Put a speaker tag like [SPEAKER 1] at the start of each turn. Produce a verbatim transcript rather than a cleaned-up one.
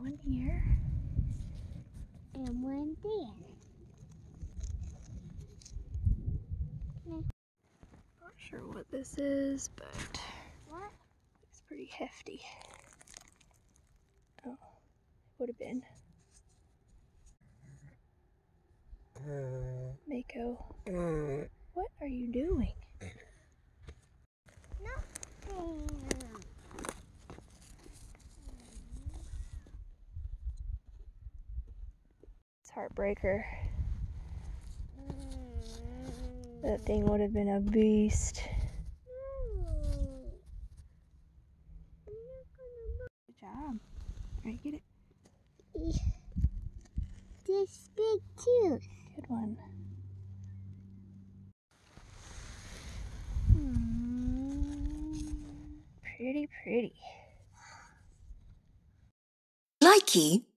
[SPEAKER 1] one here.
[SPEAKER 2] And one there.
[SPEAKER 1] Not sure what this is, but
[SPEAKER 2] What?
[SPEAKER 1] it's pretty hefty. Oh, would have been. Mako, what are you doing?
[SPEAKER 2] Nothing.
[SPEAKER 1] It's Heartbreaker. That thing would have been a beast. Good job. Alright, get it.
[SPEAKER 2] This big too.
[SPEAKER 1] Good one. Pretty, pretty.
[SPEAKER 3] Likey